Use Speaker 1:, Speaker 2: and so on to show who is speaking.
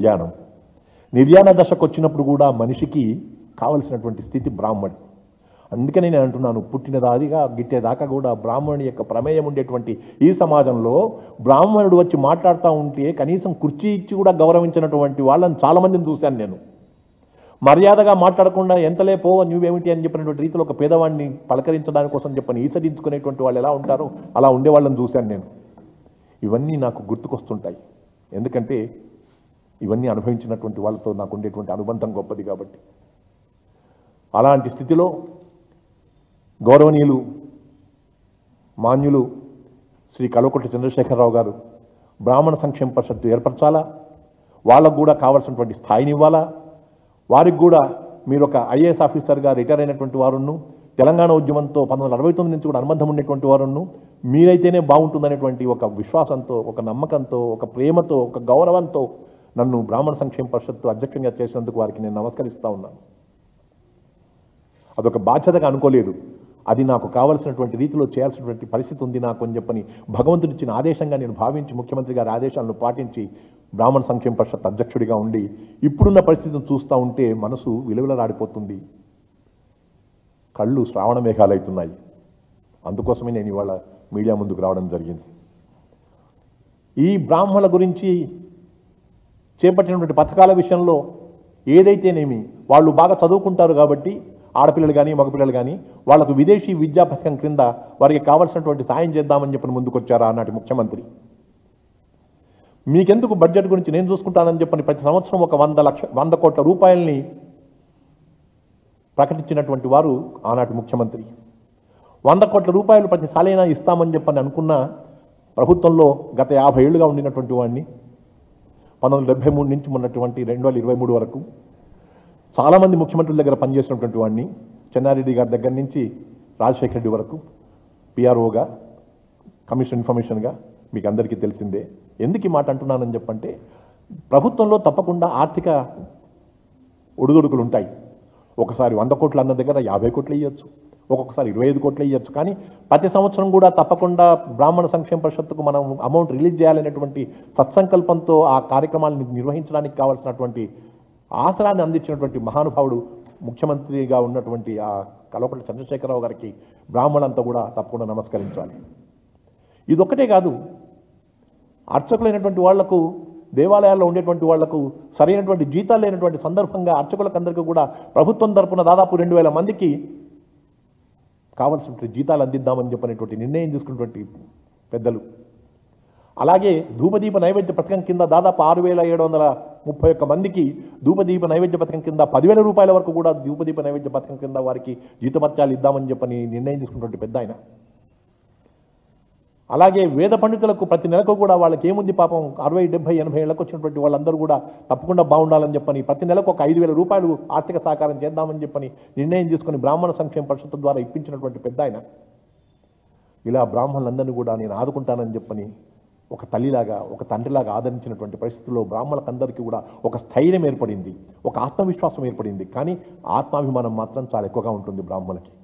Speaker 1: నిర్యాణం. నిర్యాణ దశకు వచ్చినప్పుడు కూడా మనిషికి కావలసినటువంటి స్థితి బ్రాహ్మణుడు. అందుకని నేను అంటున్నాను, పుట్టినదాదిగా గిట్టేదాకా కూడా బ్రాహ్మణుని యొక్క ప్రమేయం ఉండేటువంటి ఈ సమాజంలో బ్రాహ్మణుడు వచ్చి మాట్లాడుతూ ఉంటే కనీసం కుర్చీ ఇచ్చి కూడా గౌరవించినటువంటి వాళ్ళని చాలామందిని చూశాను నేను. మర్యాదగా మాట్లాడకుండా ఎంతలే పో నువ్వేమిటి అని చెప్పినటువంటి రీతిలో ఒక పేదవాడిని పలకరించడానికి కోసం చెప్పని ఈసడించుకునేటువంటి వాళ్ళు ఎలా ఉంటారో అలా ఉండేవాళ్ళని చూశాను నేను. ఇవన్నీ నాకు గుర్తుకొస్తుంటాయి. ఎందుకంటే ఇవన్నీ అనుభవించినటువంటి వాళ్ళతో నాకు ఉండేటువంటి అనుబంధం గొప్పది కాబట్టి. అలాంటి స్థితిలో గౌరవనీయులు మాన్యులు శ్రీ కల్వకుంట్ల చంద్రశేఖరరావు గారు బ్రాహ్మణ సంక్షేమ పరిషత్తు ఏర్పరచాలా, వాళ్ళకు కూడా కావాల్సినటువంటి స్థాయిని ఇవ్వాలా, వారికి కూడా మీరు ఒక ఐఏఎస్ ఆఫీసర్గా రిటైర్ అయినటువంటి వారును, తెలంగాణ ఉద్యమంతో 1969 నుంచి కూడా అనుబంధం ఉండేటువంటి వారును, మీరైతేనే బాగుంటుందనేటువంటి ఒక విశ్వాసంతో, ఒక నమ్మకంతో, ఒక ప్రేమతో, ఒక గౌరవంతో నన్ను బ్రాహ్మణ సంక్షేమ పరిషత్తు అధ్యక్షంగా చేసినందుకు వారికి నేను నమస్కరిస్తూ ఉన్నాను. అదొక బాధ్యతగా అనుకోలేదు, అది నాకు కావలసినటువంటి రీతిలో చేయాల్సినటువంటి పరిస్థితి ఉంది నాకు అని చెప్పని భగవంతుడి ఇచ్చిన ఆదేశంగా నేను భావించి ముఖ్యమంత్రి గారి ఆదేశాలను పాటించి బ్రాహ్మణ సంక్షేమ పరిషత్ అధ్యక్షుడిగా ఉండి ఇప్పుడున్న పరిస్థితిని చూస్తూ ఉంటే మనసు విలువలరాడిపోతుంది, కళ్ళు శ్రావణ మేఘాలు అవుతున్నాయి. అందుకోసమే నేను ఇవాళ మీడియా ముందుకు రావడం జరిగింది. ఈ బ్రాహ్మణుల గురించి చేపట్టినటువంటి పథకాల విషయంలో ఏదైతేనేమి వాళ్ళు బాగా చదువుకుంటారు కాబట్టి ఆడపిల్లలు కానీ మగపిల్లలు కానీ వాళ్లకు విదేశీ విద్యా పథకం క్రింద వారికి కావాల్సినటువంటి సాయం చేద్దామని చెప్పని ముందుకొచ్చారా ఆనాటి ముఖ్యమంత్రి. మీకెందుకు బడ్జెట్ గురించి నేను చూసుకుంటానని చెప్పని ప్రతి సంవత్సరం ఒక 100 కోట్ల రూపాయలని ప్రకటించినటువంటి వారు ఆనాటి ముఖ్యమంత్రి. 100 కోట్ల రూపాయలు ప్రతిసారైనా ఇస్తామని చెప్పని అనుకున్న ప్రభుత్వంలో గత 50 ఏళ్లుగా ఉండినటువంటి వాడిని 1973 నుంచి ఉన్నటువంటి 2023 వరకు చాలామంది ముఖ్యమంత్రుల దగ్గర పనిచేసినటువంటి వాడిని, చెన్నారెడ్డి గారి దగ్గర నుంచి రాజశేఖర రెడ్డి వరకు పిఆర్ఓగా, కమిషన్ ఇన్ఫర్మేషన్గా మీకు అందరికీ తెలిసిందే. ఎందుకు ఈ మాట అంటున్నానని చెప్పంటే ప్రభుత్వంలో తప్పకుండా ఆర్థిక ఒడిదుడుకులు ఉంటాయి. ఒకసారి 100 కోట్లు అన్న దగ్గర 50 కోట్లు ఇవ్వచ్చు, ఒక్కొక్కసారి 25 కోట్లు ఇవ్వచ్చు. కానీ ప్రతి సంవత్సరం కూడా తప్పకుండా బ్రాహ్మణ సంక్షేమ పరిషత్తుకు మనం అమౌంట్ రిలీజ్ చేయాలనేటువంటి సత్సంకల్పంతో ఆ కార్యక్రమాలను నిర్వహించడానికి కావాల్సినటువంటి ఆసరాన్ని అందించినటువంటి మహానుభావుడు ముఖ్యమంత్రిగా ఉన్నటువంటి ఆ కల్వకుంట్ల చంద్రశేఖరరావు గారికి బ్రాహ్మణులంతా కూడా తప్పకుండా నమస్కరించాలి. ఇదొక్కటే కాదు, అర్చకులైనటువంటి వాళ్లకు, దేవాలయాల్లో ఉండేటువంటి వాళ్లకు సరైనటువంటి జీతాలు లేనటువంటి సందర్భంగా అర్చకులకు అందరికీ కూడా ప్రభుత్వం తరపున దాదాపు 2000 మందికి కావాల్సినటువంటి జీతాలు అందిద్దామని చెప్పినటువంటి నిర్ణయం తీసుకున్నటువంటి పెద్దలు. అలాగే ధూపదీప నైవేద్య పథకం కింద దాదాపు 6731 మందికి ధూపదీప నైవేద్య పథకం కింద 10,000 రూపాయల వరకు కూడా ధూపదీప నైవేద్య పథకం కింద వారికి జీతభత్యాలు ఇద్దామని చెప్పని నిర్ణయం తీసుకున్నటువంటి పెద్ద ఆయన. అలాగే వేద పండితులకు ప్రతి నెలకు కూడా వాళ్ళకి ఏముంది పాపం 60, 70, 80 ఏళ్ళకు వచ్చినటువంటి వాళ్ళందరూ కూడా తప్పకుండా బాగుండాలని చెప్పని ప్రతి నెలకు ఒక 5,000 రూపాయలు ఆర్థిక సహకారం చేద్దామని చెప్పని నిర్ణయం తీసుకుని బ్రాహ్మణ సంక్షేమ పరిషత్తు ద్వారా ఇప్పించినటువంటి పెద్ద ఆయన. ఇలా బ్రాహ్మణులందరినీ కూడా నేను ఆదుకుంటానని చెప్పని ఒక తల్లిలాగా, ఒక తండ్రిలాగా ఆదరించినటువంటి పరిస్థితుల్లో బ్రాహ్మణులందరికీ కూడా ఒక స్థైర్యం ఏర్పడింది, ఒక ఆత్మవిశ్వాసం ఏర్పడింది. కానీ ఆత్మాభిమానం మాత్రం చాలా ఎక్కువగా ఉంటుంది బ్రాహ్మణులకి.